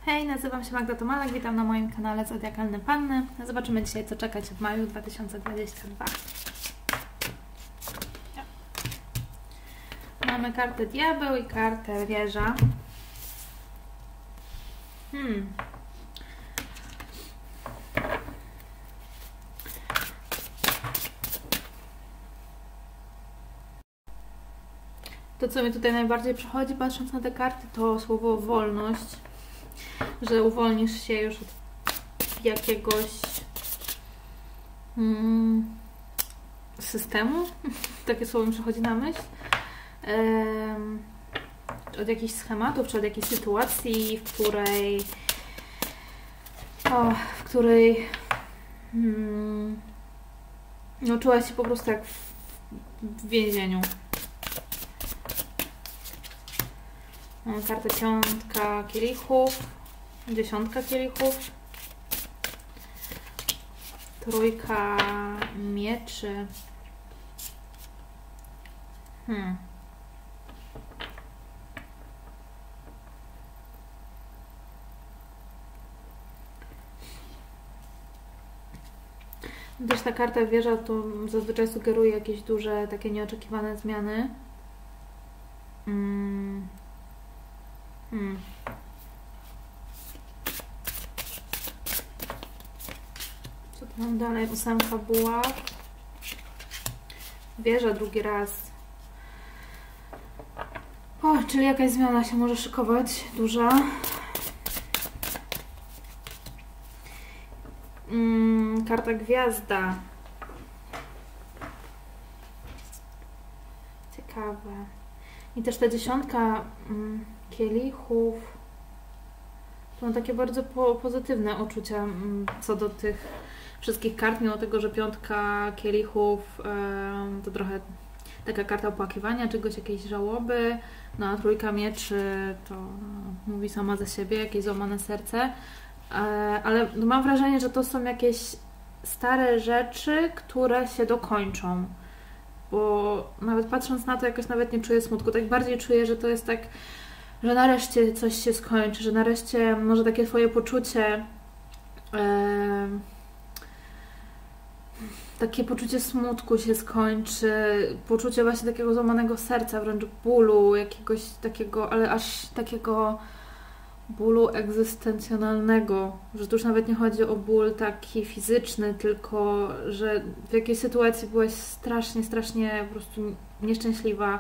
Hej, nazywam się Magda Tomalek, witam na moim kanale Zodiakalne Panny. Zobaczymy dzisiaj, co czekać w maju 2022. Mamy kartę Diabeł i kartę Wieża. To, co mi tutaj najbardziej przychodzi, patrząc na te karty, to słowo wolność. Że uwolnisz się już od jakiegoś systemu. Takie słowo mi przychodzi na myśl. Od jakichś schematów, czy od jakiejś sytuacji, w której no, czułaś się po prostu jak w więzieniu. Mam kartę piątka kielichów, dziesiątka kielichów, trójka mieczy. Też ta karta Wieża to zazwyczaj sugeruje jakieś duże, takie nieoczekiwane zmiany. Co tu mam dalej? Ósemka buław. Wieża drugi raz. O, czyli jakaś zmiana się może szykować, duża. Karta Gwiazda. Ciekawe. I też ta dziesiątka kielichów. To mam takie bardzo pozytywne uczucia co do tych wszystkich kart, mimo tego, że piątka kielichów to trochę taka karta opłakiwania czegoś, jakiejś żałoby. No a trójka mieczy to mówi sama za siebie, jakieś złamane serce. Ale mam wrażenie, że to są jakieś stare rzeczy, które się dokończą. Bo nawet patrząc na to, jakoś nawet nie czuję smutku. Tak bardziej czuję, że to jest tak, że nareszcie coś się skończy, że nareszcie może takie twoje poczucie, takie poczucie smutku się skończy, poczucie właśnie takiego złamanego serca, wręcz bólu, jakiegoś takiego, ale aż takiego bólu egzystencjonalnego, że tu już nawet nie chodzi o ból taki fizyczny, tylko że w jakiejś sytuacji byłaś strasznie po prostu nieszczęśliwa.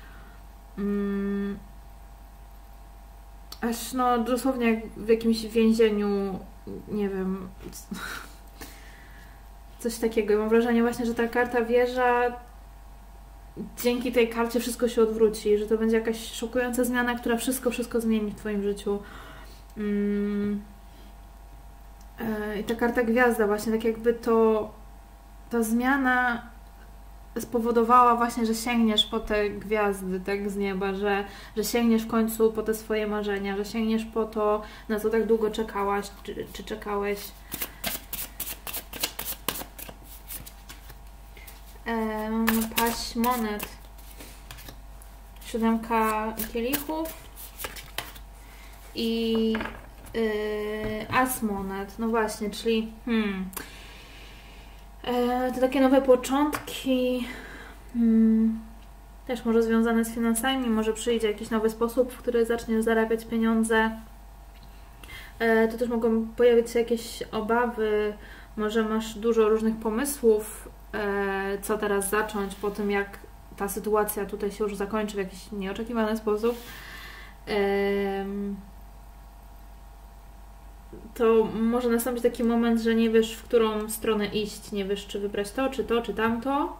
Aż no dosłownie jak w jakimś więzieniu, nie wiem, coś takiego. I mam wrażenie właśnie, że ta karta Wieża, dzięki tej karcie wszystko się odwróci, że to będzie jakaś szokująca zmiana, która wszystko zmieni w twoim życiu. I ta karta Gwiazda właśnie, tak jakby ta zmiana spowodowała właśnie, że sięgniesz po te gwiazdy tak z nieba, że sięgniesz w końcu po te swoje marzenia, że sięgniesz po to, na co tak długo czekałaś, czy czekałeś. Paść monet. Siódemka kielichów i as monet. No właśnie, czyli to takie nowe początki, też może związane z finansami, może przyjdzie jakiś nowy sposób, w który zaczniesz zarabiać pieniądze. To też mogą pojawić się jakieś obawy, może masz dużo różnych pomysłów, co teraz zacząć po tym, jak ta sytuacja tutaj się już zakończy w jakiś nieoczekiwany sposób. To może nastąpić taki moment, że nie wiesz, w którą stronę iść, nie wiesz, czy wybrać to, czy tamto.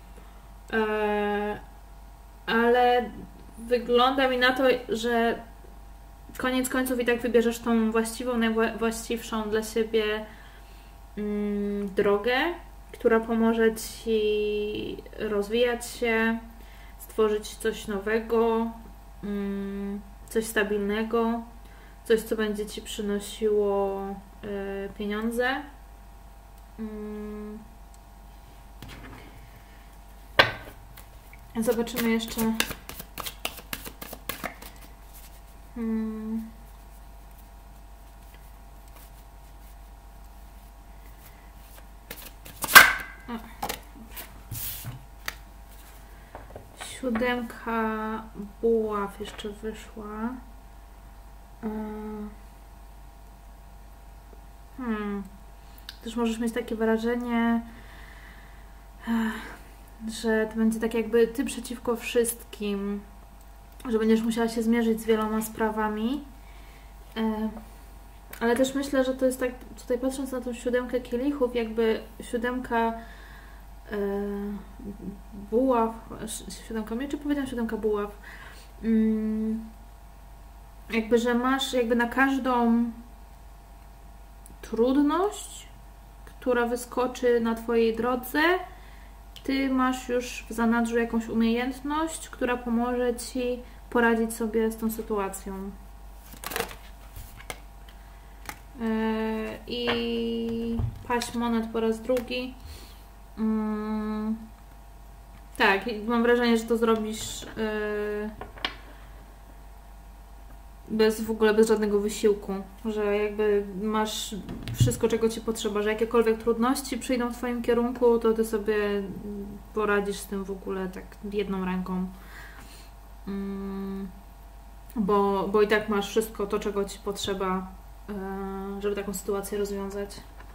Ale wygląda mi na to, że koniec końców i tak wybierzesz tą właściwą, najwłaściwszą dla siebie drogę, która pomoże ci rozwijać się, stworzyć coś nowego, coś stabilnego, coś, co będzie ci przynosiło pieniądze. Zobaczymy jeszcze siódemka buław jeszcze wyszła. Też możesz mieć takie wrażenie, że to będzie tak jakby ty przeciwko wszystkim, że będziesz musiała się zmierzyć z wieloma sprawami. Ale też myślę, że to jest tak, tutaj patrząc na tą siódemkę kielichów, jakby siódemka buław, siódemka mieczy, powiedziałam siódemka buław, jakby, że masz jakby na każdą trudność, która wyskoczy na twojej drodze, ty masz już w zanadrzu jakąś umiejętność, która pomoże ci poradzić sobie z tą sytuacją. I paść monet po raz drugi. Tak, mam wrażenie, że to zrobisz bez żadnego wysiłku, że jakby masz wszystko, czego ci potrzeba, że jakiekolwiek trudności przyjdą w twoim kierunku, to ty sobie poradzisz z tym w ogóle tak jedną ręką. Bo i tak masz wszystko to, czego ci potrzeba, żeby taką sytuację rozwiązać.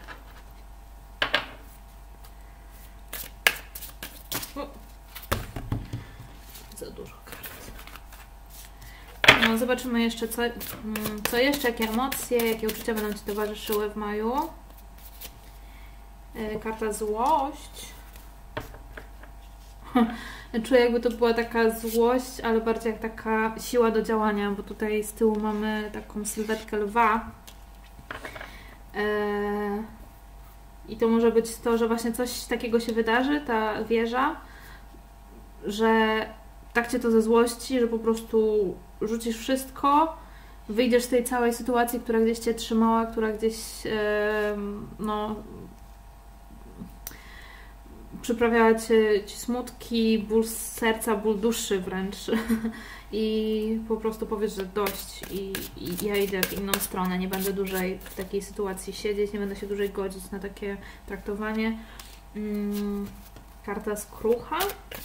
Za dużo kart. No, zobaczymy jeszcze, co jeszcze, jakie emocje, jakie uczucia będą ci towarzyszyły w maju. Karta złość. Czuję, jakby to była taka złość, ale bardziej jak taka siła do działania, bo tutaj z tyłu mamy taką sylwetkę lwa. I to może być to, że właśnie coś takiego się wydarzy, ta wieża, że tak cię to ze złości, że po prostu rzucisz wszystko, wyjdziesz z tej całej sytuacji, która gdzieś cię trzymała, która gdzieś przyprawiała ci smutki, ból z serca, ból duszy wręcz. I po prostu powiesz, że dość i ja idę w inną stronę, nie będę dłużej w takiej sytuacji siedzieć, nie będę się dłużej godzić na takie traktowanie. Karta skrucha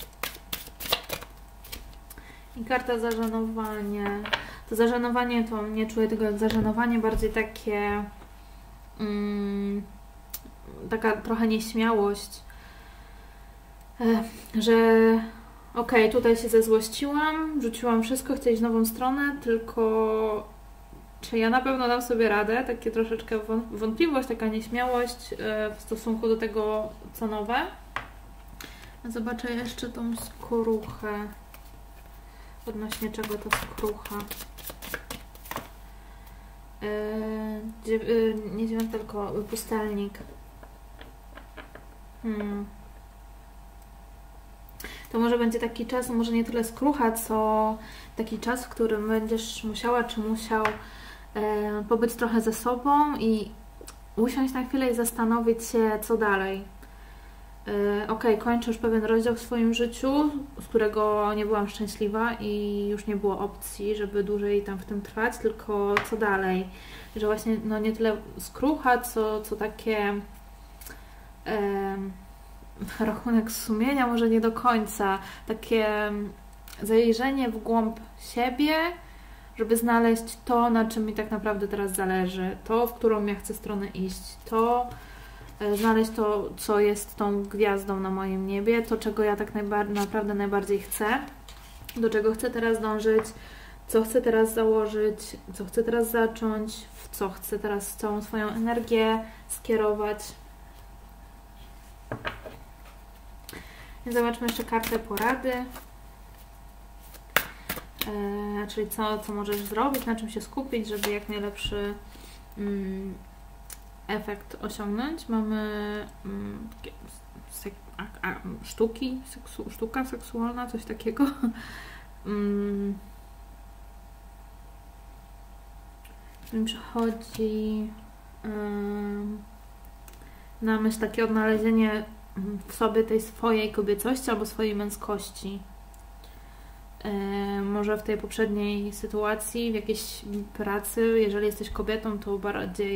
i karta zażenowanie. To zażenowanie, to nie czuję tego jak zażenowanie, bardziej takie taka trochę nieśmiałość, że okej, tutaj się zezłościłam, rzuciłam wszystko, chcę iść w nową stronę, tylko czy ja na pewno dam sobie radę? Takie troszeczkę wątpliwość, taka nieśmiałość w stosunku do tego, co nowe. Zobaczę jeszcze tą skruchę. Odnośnie czego ta skrucha. Nie dziewiątka, tylko pustelnik. To może będzie taki czas, może nie tyle skrucha, co taki czas, w którym będziesz musiała czy musiał pobyć trochę ze sobą i usiąść na chwilę i zastanowić się, co dalej. Okej, kończę już pewien rozdział w swoim życiu, z którego nie byłam szczęśliwa i już nie było opcji, żeby dłużej tam w tym trwać, tylko co dalej. Że właśnie no nie tyle skrucha, co takie rachunek sumienia, może nie do końca, takie zajrzenie w głąb siebie, żeby znaleźć to, na czym mi tak naprawdę teraz zależy, to, w którą ja chcę stronę iść, to znaleźć to, co jest tą gwiazdą na moim niebie, to, czego ja tak naprawdę najbardziej chcę, do czego chcę teraz dążyć, co chcę teraz założyć, co chcę teraz zacząć, w co chcę teraz całą swoją energię skierować. Zobaczmy jeszcze kartę porady, czyli co możesz zrobić, na czym się skupić, żeby jak najlepszy efekt osiągnąć. Mamy sztuki, sztuka seksualna, coś takiego. Mi przychodzi na myśl takie odnalezienie w sobie tej swojej kobiecości albo swojej męskości. Może w tej poprzedniej sytuacji, w jakiejś pracy, jeżeli jesteś kobietą, to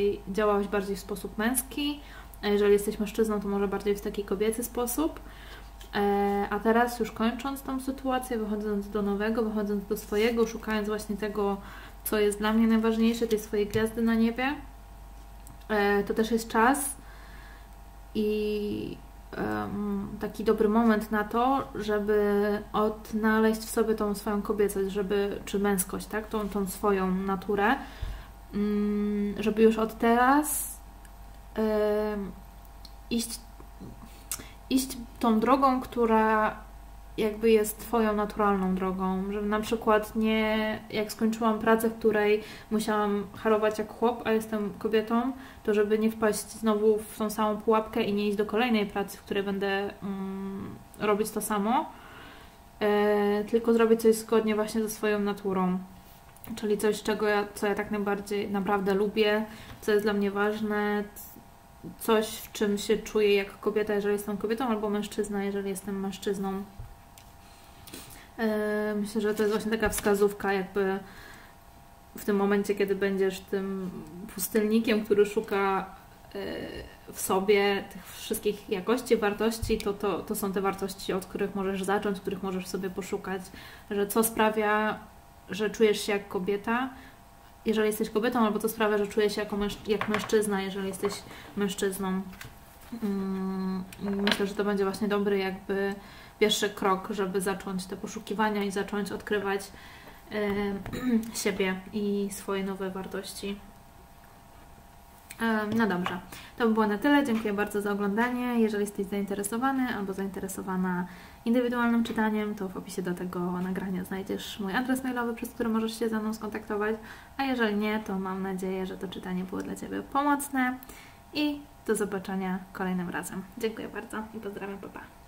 działałaś bardziej w sposób męski, a jeżeli jesteś mężczyzną, to może bardziej w taki kobiecy sposób. A teraz już kończąc tą sytuację, wychodząc do nowego, wychodząc do swojego, szukając właśnie tego, co jest dla mnie najważniejsze, tej swojej gwiazdy na niebie, to też jest czas i taki dobry moment na to, żeby odnaleźć w sobie tą swoją kobiecość, czy męskość, tak? Tą swoją naturę, żeby już od teraz iść tą drogą, która jakby jest Twoją naturalną drogą, żeby na przykład nie, jak skończyłam pracę, w której musiałam harować jak chłop, a jestem kobietą, to żeby nie wpaść znowu w tą samą pułapkę i nie iść do kolejnej pracy, w której będę robić to samo, tylko zrobić coś zgodnie właśnie ze swoją naturą. Czyli coś, co ja tak najbardziej naprawdę lubię, co jest dla mnie ważne, coś, w czym się czuję jak kobieta, jeżeli jestem kobietą, albo mężczyzna, jeżeli jestem mężczyzną. Myślę, że to jest właśnie taka wskazówka, jakby w tym momencie, kiedy będziesz tym pustelnikiem, który szuka w sobie tych wszystkich jakości, wartości, to są te wartości, od których możesz zacząć, których możesz sobie poszukać, że co sprawia, że czujesz się jak kobieta, jeżeli jesteś kobietą, albo co sprawia, że czujesz się jak mężczyzna, jeżeli jesteś mężczyzną. Myślę, że to będzie właśnie dobry jakby pierwszy krok, żeby zacząć te poszukiwania i zacząć odkrywać siebie i swoje nowe wartości. No dobrze, to by było na tyle. Dziękuję bardzo za oglądanie. Jeżeli jesteś zainteresowany albo zainteresowana indywidualnym czytaniem, to w opisie do tego nagrania znajdziesz mój adres mailowy, przez który możesz się ze mną skontaktować. A jeżeli nie, to mam nadzieję, że to czytanie było dla Ciebie pomocne i do zobaczenia kolejnym razem. Dziękuję bardzo i pozdrawiam, pa pa.